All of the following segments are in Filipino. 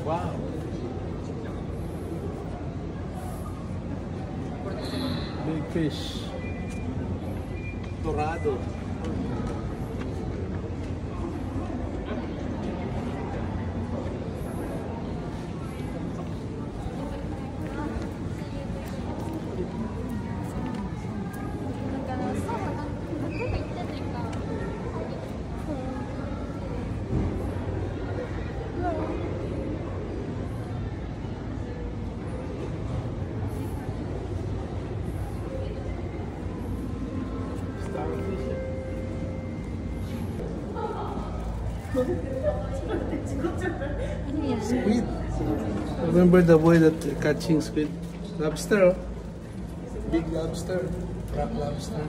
Wow. Big fish. Dorado. Squid. Remember the boy that catching squid? Lobster. Big lobster. Rock lobster.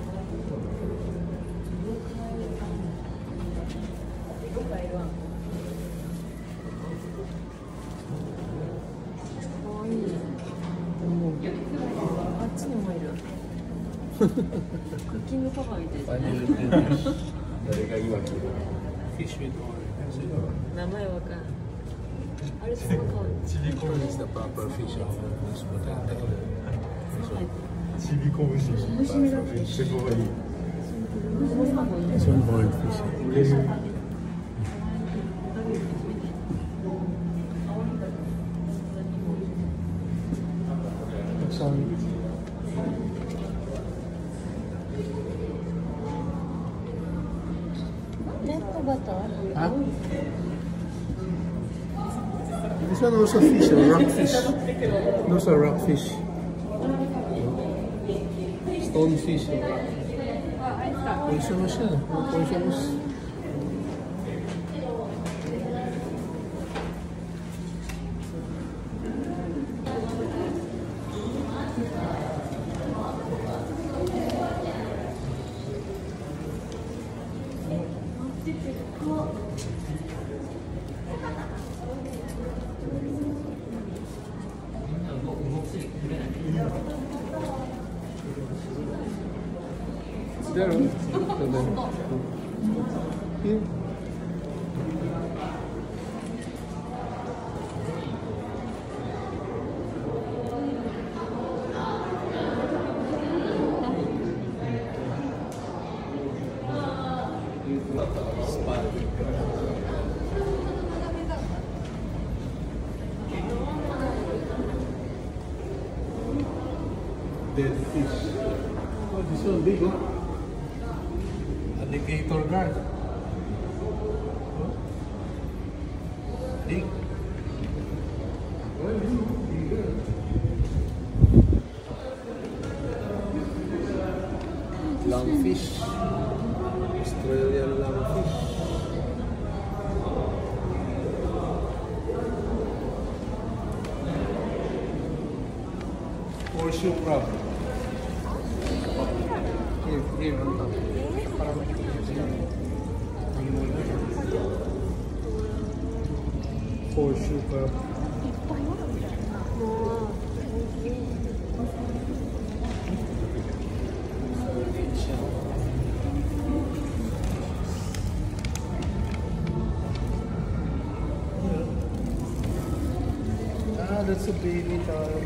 Fish with oil. Silicone is the proper fish of this potato. Silicone is the proper fish. This one boiled fish. Sorry. Huh? This one also fish, rockfish. Those are rockfish. Stonefish. Poisonous siya. Poisonous. There. Here. Dead fish. Oh, this one big, huh? Alligator guard. Big. Lungfish. Australian lungfish. Horseshoe crab. Here on top. Horseshoe crab. Ah, that's a baby taro.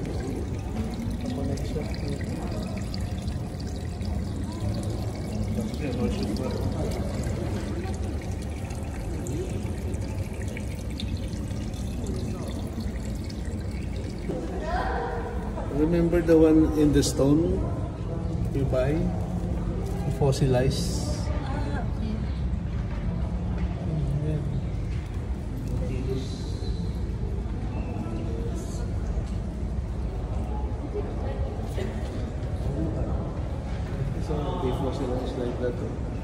Remember the one in the stone you buy? Fossilized. They fossilized like that.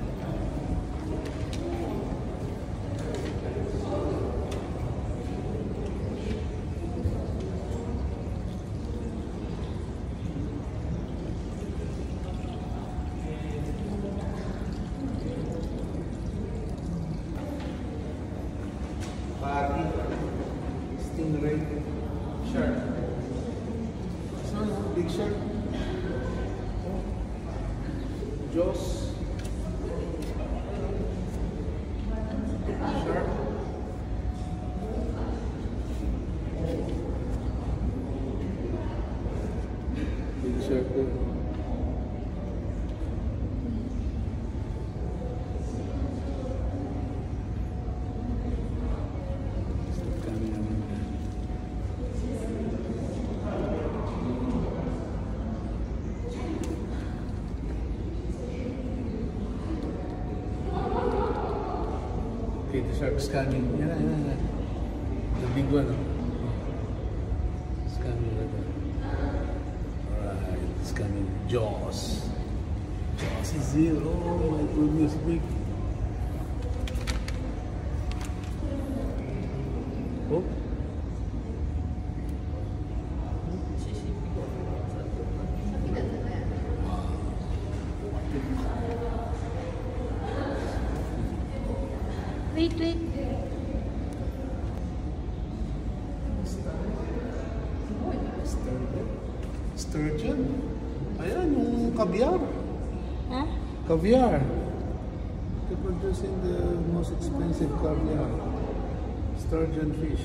Stingray, shark. This one, big shark. Jaws. Shark. Okay, the shark is coming. Yan na. The big one. It's coming right there. Alright, it's coming. Jaws. Jaws is here. Oh my goodness, big. Oh. Wait. Sturgeon? Ayan, yung caviar. Huh? Caviar. They're producing the most expensive caviar. Sturgeon fish.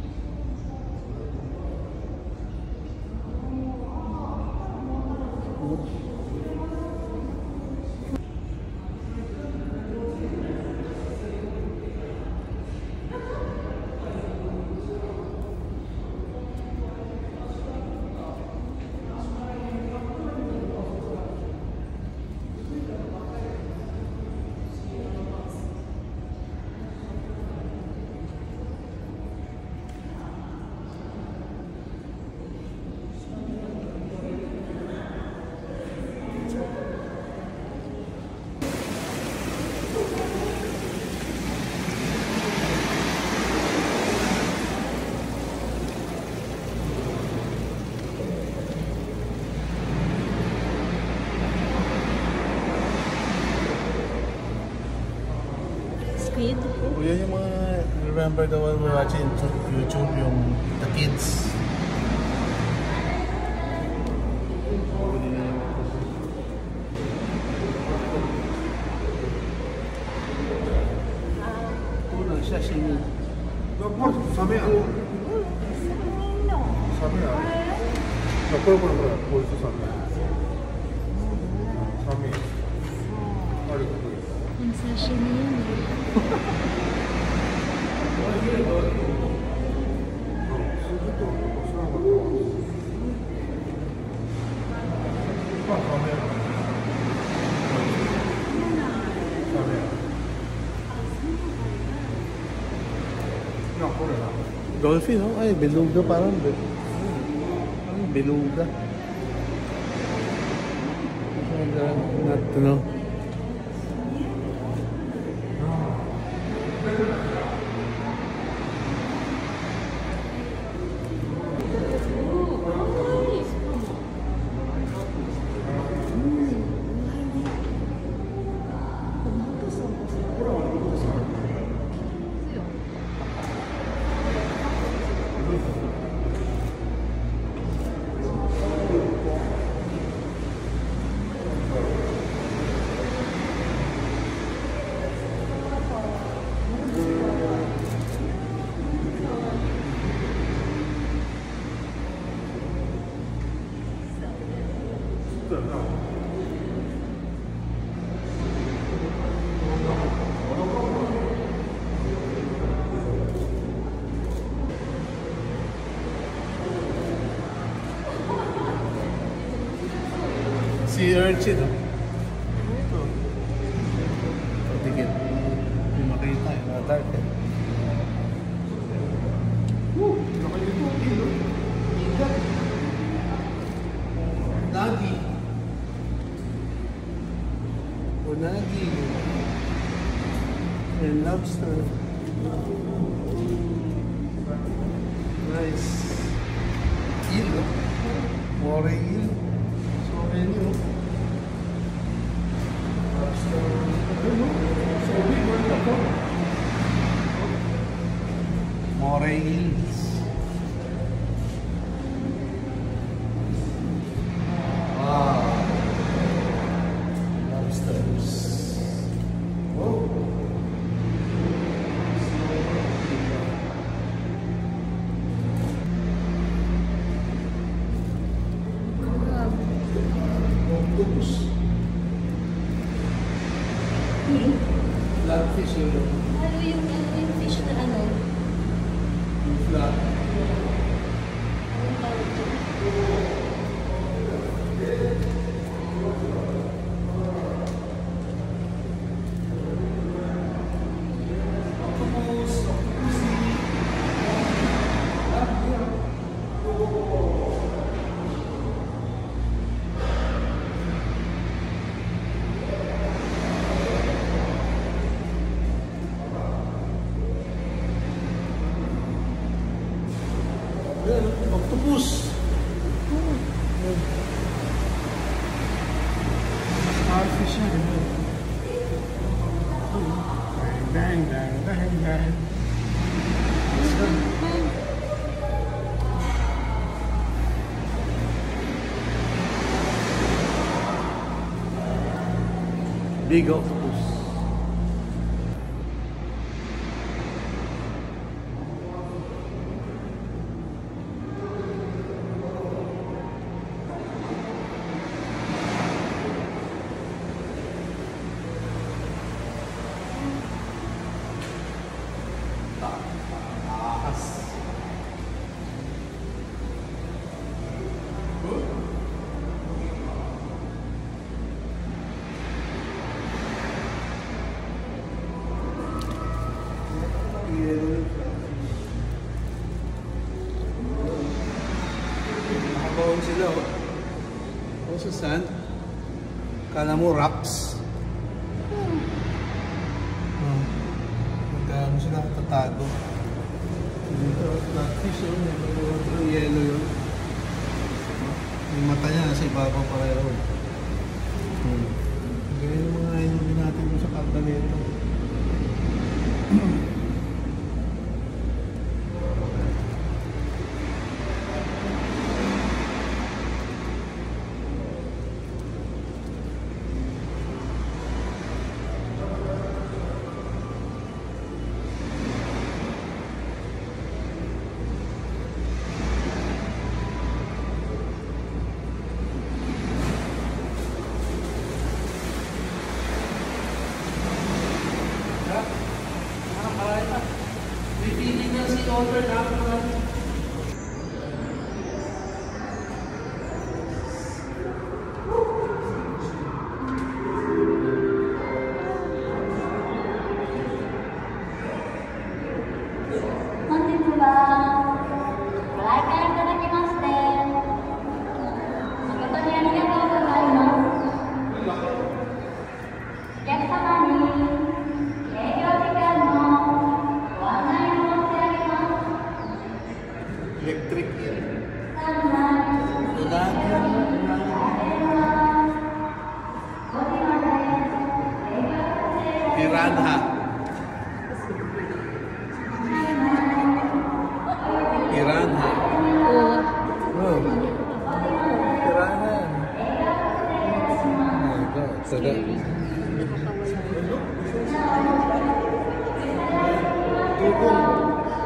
Squid? Oh, yan yung mga, remember the one we're watching YouTube, yung the kids. Una, sashimi. 사메야. 사메야. 그거보다 벌써 사메. 사메. 빨리 그거. Ang sashimi yun eh. Dolphin, oh? Ay, beluga parang. Parang beluga. Not to know. Sea urchin, no? Patigil. Hindi makita, yung mga dark, eh. Nagi. Unagi. And lobster. Nice. Eel, no? Moray eel. So many, no? Lobster. So big, no? Moray eels. Flatfish yun. Ano yung fish na ano? Yung flat. Anong tawag dyan? octopus. Starfish yan. Dang, dang, dang, dang. Let's go. Big octopus. Nakabawang sila, oh. O sa sand. Kala mo rocks. Magkano sila katatago. Dito, flatfish, oh. May yellow yun. Yung mata niya nasa ibabaw pareho. Ganyan yung mga inumin natin sa karga nito. Electric yan. Piranha. Piranha. Oh. Piranha. Oh my God. Sada. Tubong.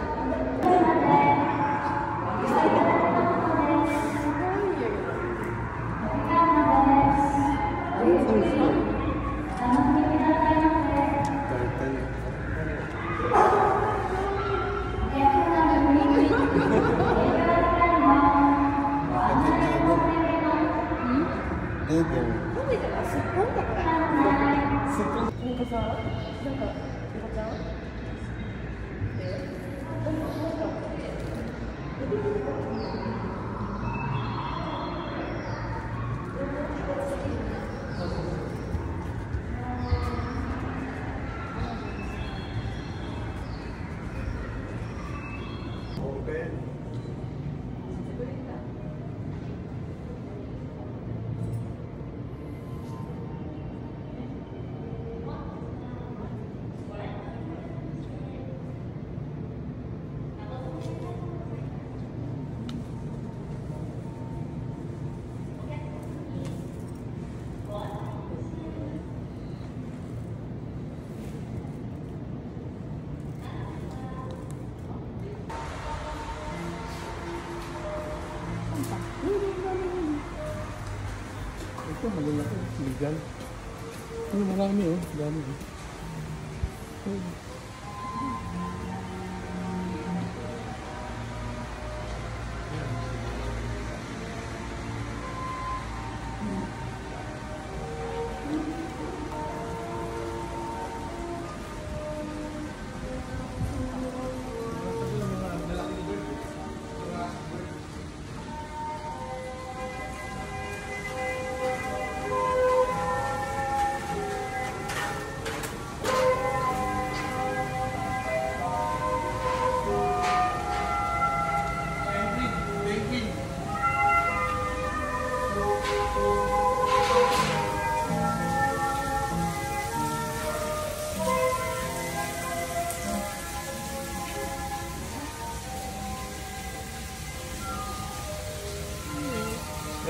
Ito, malalaki. Legal. Ano, marami, oh. Dami, oh.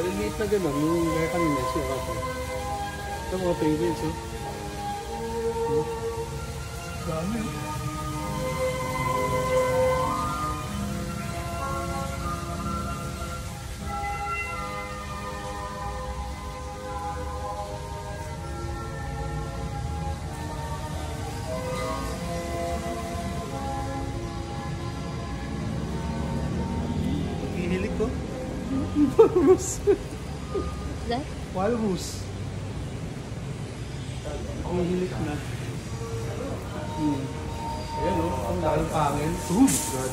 maliliit na gano'n. Yung kaya kanina siya ako. Ito mga penguins, oh. Dami. Hihilig ko. Walrus. That? Walrus. Hihilig na. Ayan o, ang dalang pangin. Oh God.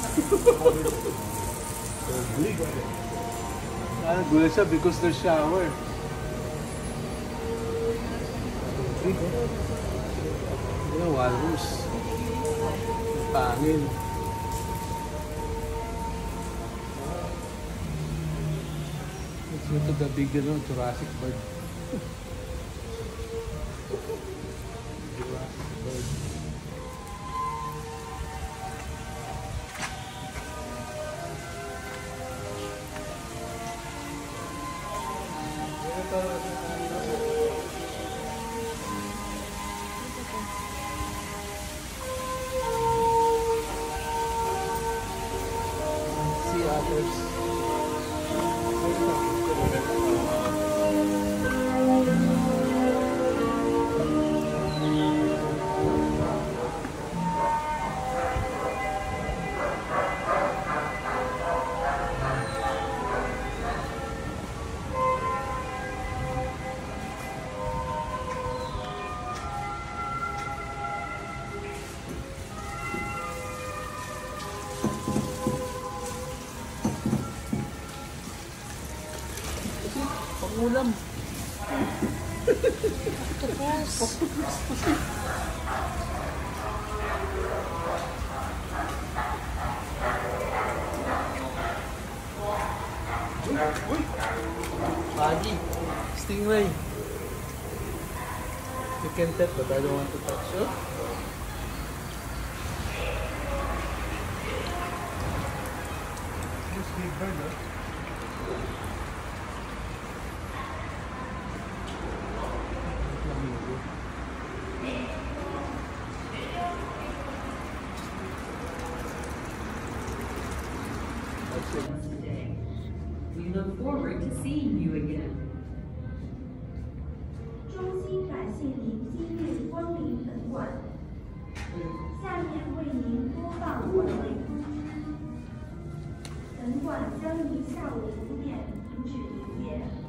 Gulat siya because there's shower. Ayan, walrus. Ang pangin. Let's go to the big Jurassic bird. Jurassic bird. Sea otters. Pangulam. Octopus. Uy! Lagi. Stingray. You can pet but I don't want to touch you. This big bird, huh? We look forward to seeing you again. 衷心感谢您今日光临本馆。下面为您播报晚会通知。本馆将于下午5点停止营业。